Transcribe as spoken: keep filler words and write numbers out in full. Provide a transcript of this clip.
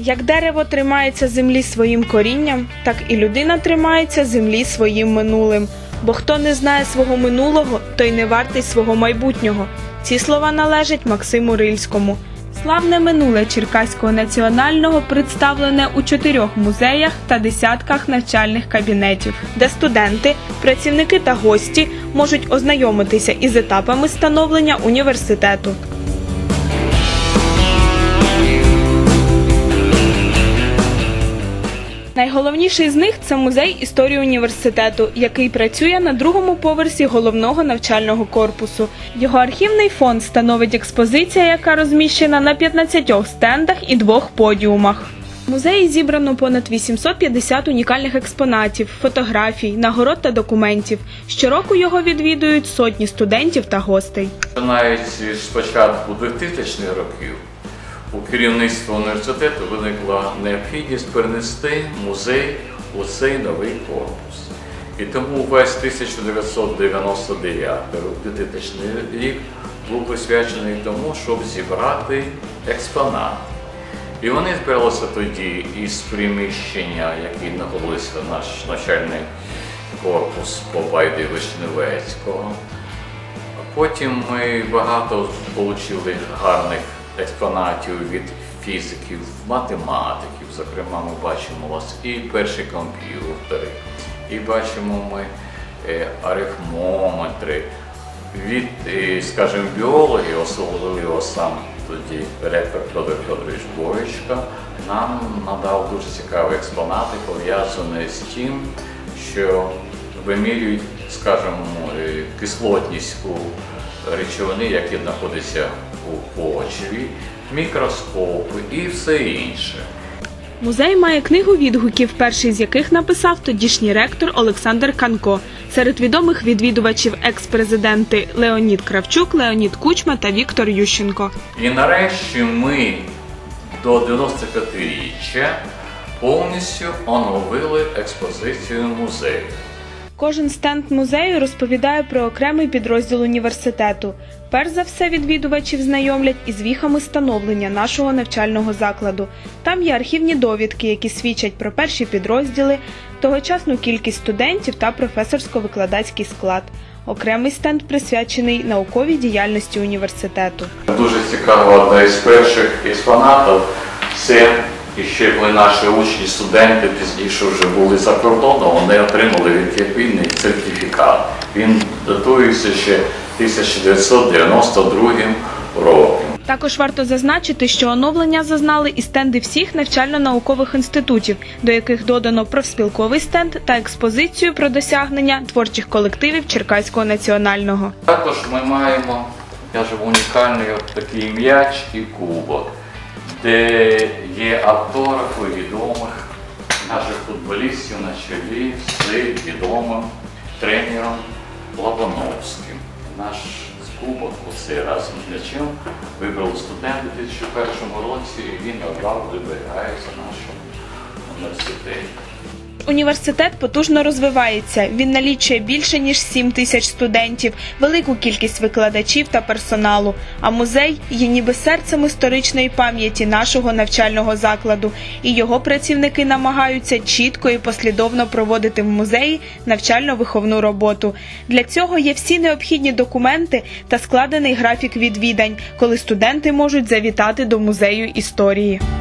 Як дерево тримається землі своїм корінням, так і людина тримається землі своїм минулим. Бо хто не знає свого минулого, той не вартий свого майбутнього. Ці слова належать Максиму Рильському. Славне минуле Черкаського національного представлене у чотирьох музеях та десятках навчальних кабінетів, де студенти, працівники та гості можуть ознайомитися із етапами становлення університету. Найголовніший з них – це музей історії університету, який працює на другому поверсі головного навчального корпусу. Його архівний фонд становить експозиція, яка розміщена на п'ятнадцятьох стендах і двох подіумах. В музеї зібрано понад вісімсот п'ятдесят унікальних експонатів, фотографій, нагород та документів. Щороку його відвідують сотні студентів та гостей. Навіть з початку двохтисячних років у керівництві університету виникла необхідність перенести музей у цей новий корпус. І тому весь тисяча дев'ятсот дев'яносто дев'ятий, двохтисячний рік, був присвячений тому, щоб зібрати експонати. І вони збиралися тоді із приміщення, які знаходилися наш навчальний корпус по Байди Вишневецького. Потім ми багато отримали гарних експонатів від фізиків, математиків. Зокрема, ми бачимо у вас і перші комп'ютери, і бачимо ми арифмометри. Від, скажімо, біологів, особливо сам тоді ректор Федор Федорович Бойчка, нам надав дуже цікаві експонати, пов'язані з тим, що вимірюють, скажімо, кислотність у речовини, які знаходяться у почві, мікроскопи і все інше. Музей має книгу відгуків, перший з яких написав тодішній ректор Олександр Канко. Серед відомих відвідувачів екс-президенти Леонід Кравчук, Леонід Кучма та Віктор Ющенко. І нарешті ми до дев'яносто п'ятиріччя повністю оновили експозицію музею. Кожен стенд музею розповідає про окремий підрозділ університету. Перш за все відвідувачів знайомлять із віхами становлення нашого навчального закладу. Там є архівні довідки, які свідчать про перші підрозділи, тогочасну кількість студентів та професорсько-викладацький склад. Окремий стенд присвячений науковій діяльності університету. Дуже цікаво, одна із перших експонатів – це і ще коли наші учні, студенти пізніше вже були за кордоном, вони отримали відповідний сертифікат. Він датується ще тисяча дев'ятсот дев'яносто другим роком. Також варто зазначити, що оновлення зазнали і стенди всіх навчально-наукових інститутів, до яких додано профспілковий стенд та експозицію про досягнення творчих колективів Черкаського національного. Також ми маємо, скажімо, унікальний такий м'яч і кубок, де є автографи відомих наших футболістів на чолі з відомим тренером Лобановським. Наш кубок оцей разом з м'ячем вибрали студенти у дві тисячі першому році, і він одразу зберігається в нашому університеті. Університет потужно розвивається. Він налічує більше ніж сім тисяч студентів, велику кількість викладачів та персоналу. А музей є ніби серцем історичної пам'яті нашого навчального закладу. І його працівники намагаються чітко і послідовно проводити в музеї навчально-виховну роботу. Для цього є всі необхідні документи та складений графік відвідань, коли студенти можуть завітати до музею історії.